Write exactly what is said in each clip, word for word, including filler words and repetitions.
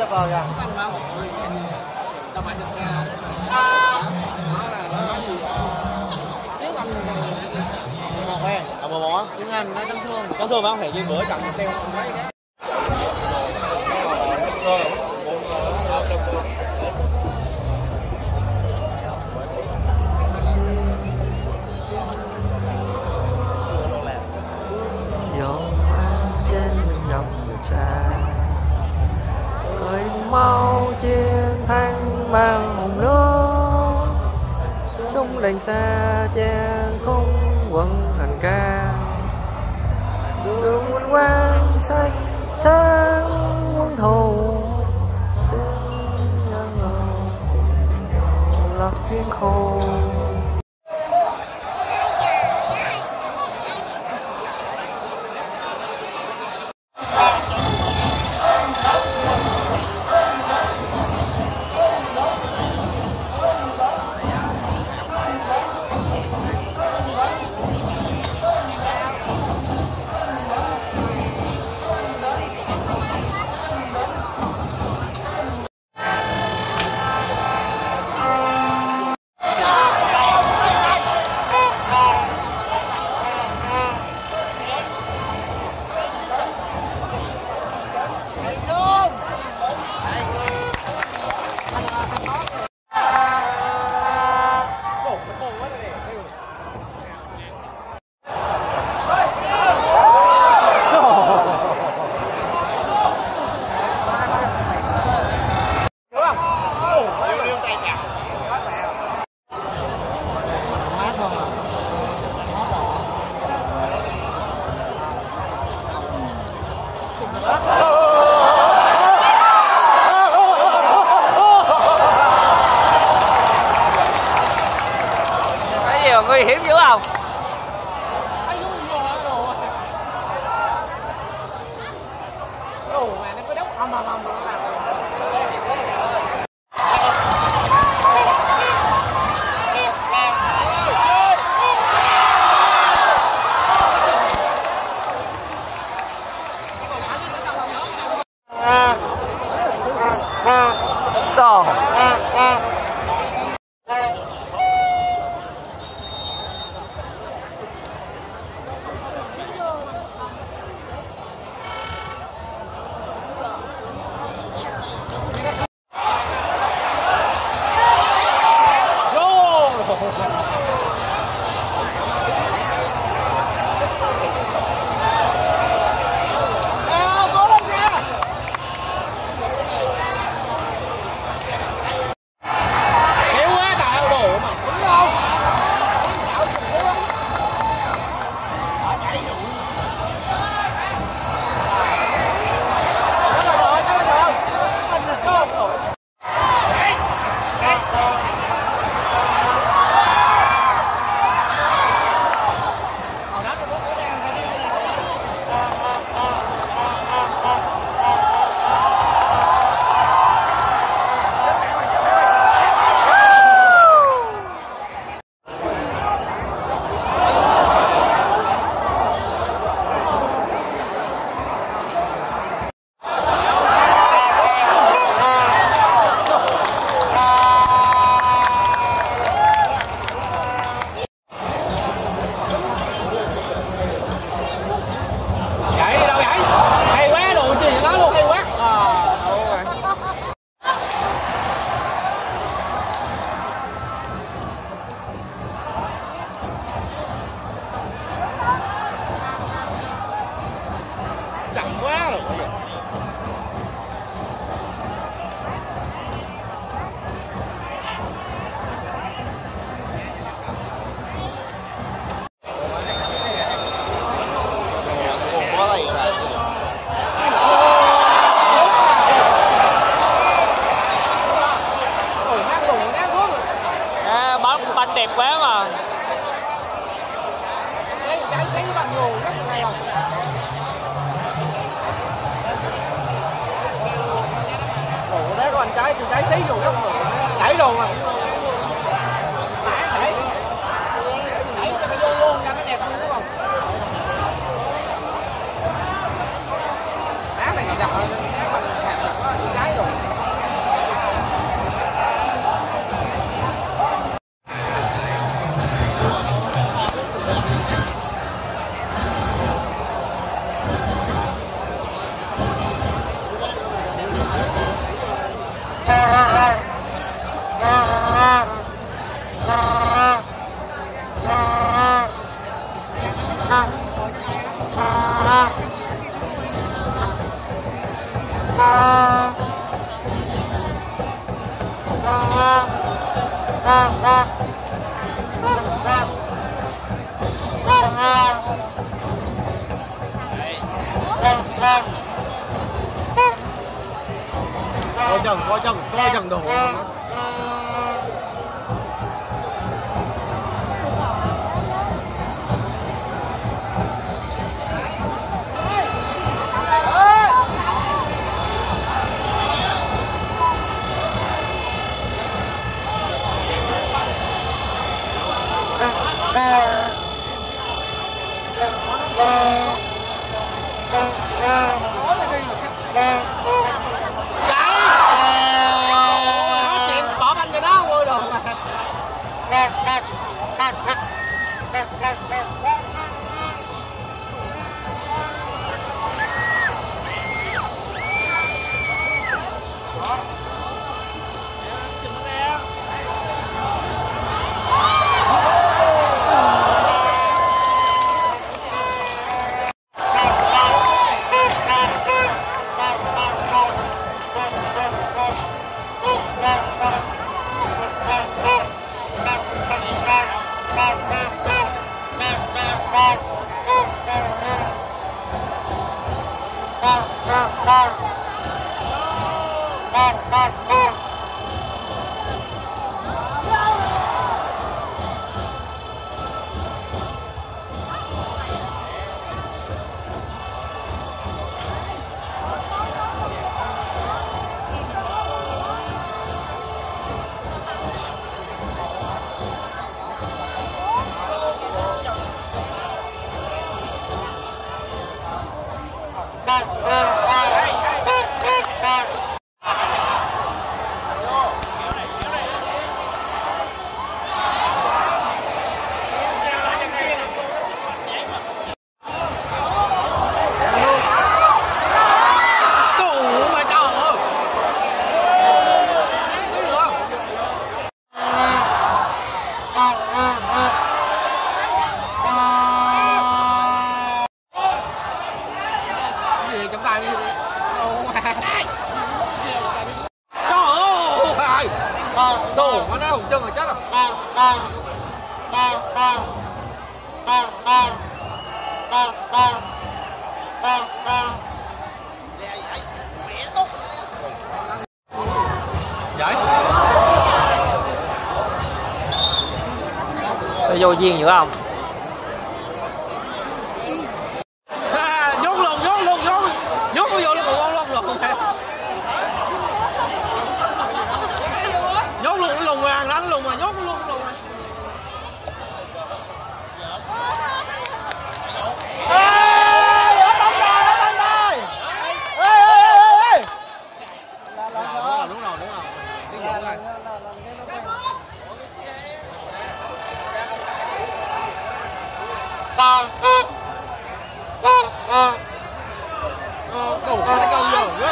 phơ ra. Một em, à một món tiếng Anh nó chấn thương, chấn thương phải không? Thì như bữa trận tiêu mấy cái. Người mau chiến thắng bằng hùng nước, súng đèn xa chen không quân hành ca, đường quân quang xanh sáng quân thù lập thiên khô. Nguy hiểm dữ không? Đồ. Banh đẹp quá mà. Trái xí bằng nguồn rất là rồi. Ủa thế có anh trái từ trái xí luôn không? Đẩy luôn à. Đẩy, đẩy. Đẩy cho nó vô luôn cho nó đẹp luôn đúng không? Đá này đẹp hơn, đá bằng hạt thật có trái rồi. Coi chừng, coi chừng, coi chừng đồ. Đồ mà nó hổng chân rồi chắc là. Vậy. Sẽ vô duyên nữa không? À, nhốt luôn, nhốt luôn, nhốt. Nhốt vô luôn, con luôn luôn. Nhốt luôn, lùng mà, đánh lùng mà, nhốt luôn luôn. Đúng rồi, đúng rồi. Tiếng Dũng này. Cầu cái cầu nhiều.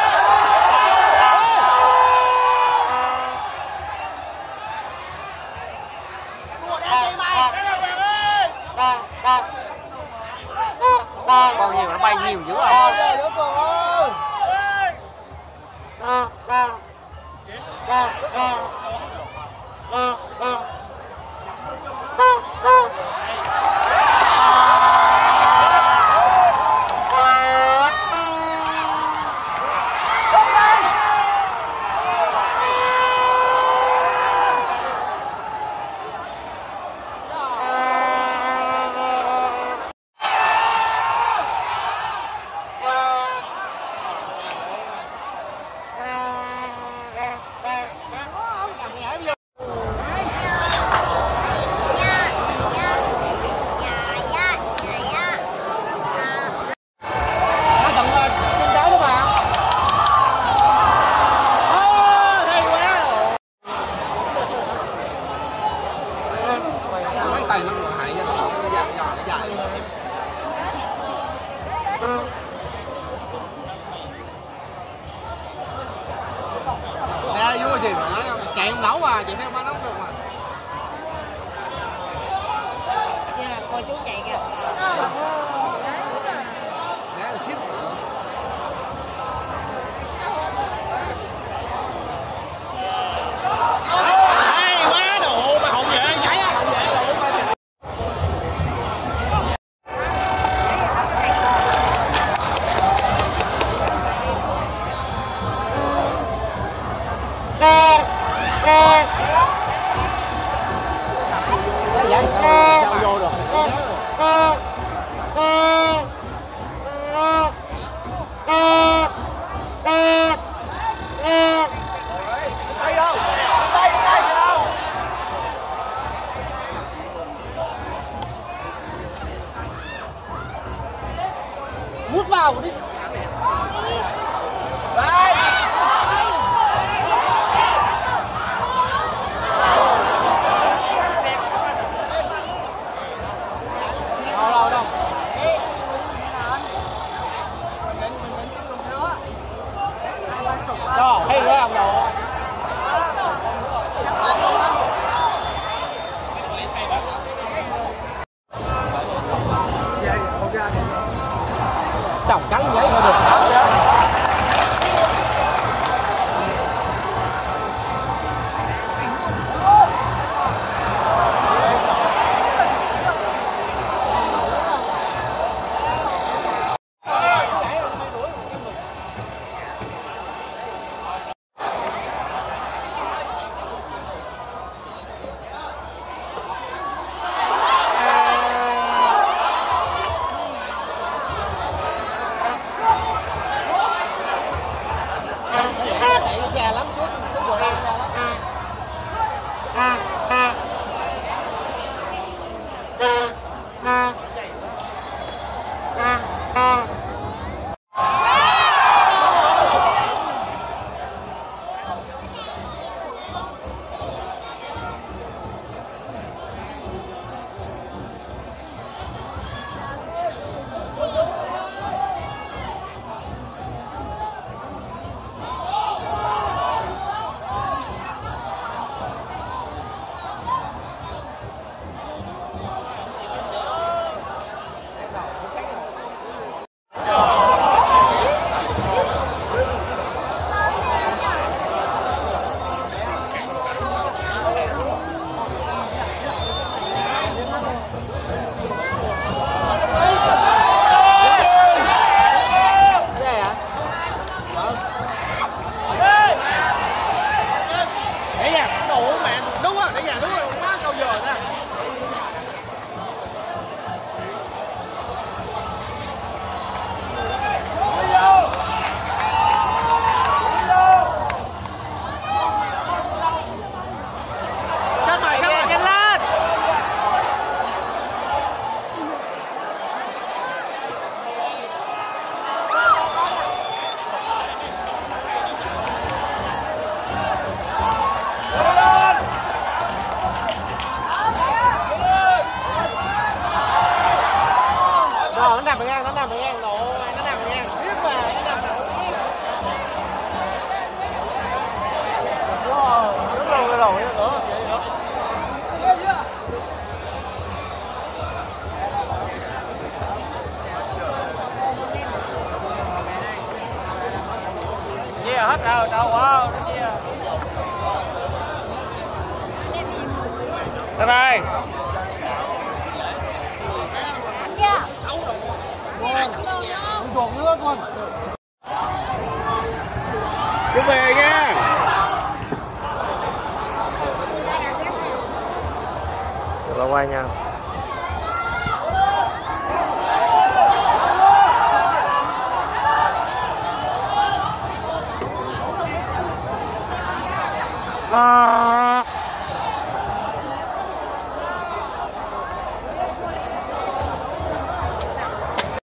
Bao nhiêu nó bay nhiều dữ à? Tay nó còn hại nó dài dài dài. Nè vui gì mà nói chạy không nấu à, chị theo ba nấu được mà. Dạ, cô chú chạy kìa. Nè ship. Cho hay quá ông đầu. Đồng cắn giấy thôi được. Nó nằm ngang, nó nằm ngang, nó nó nằm ngang, biết mà, nó nằm ngang. Wow, đúng rồi, rồi, rồi, nữa, vậy nữa. Chia hết rồi, đâu quá, nó chia. Bye bye. Chuột nữa con. Chú về nha. Được là quay nha.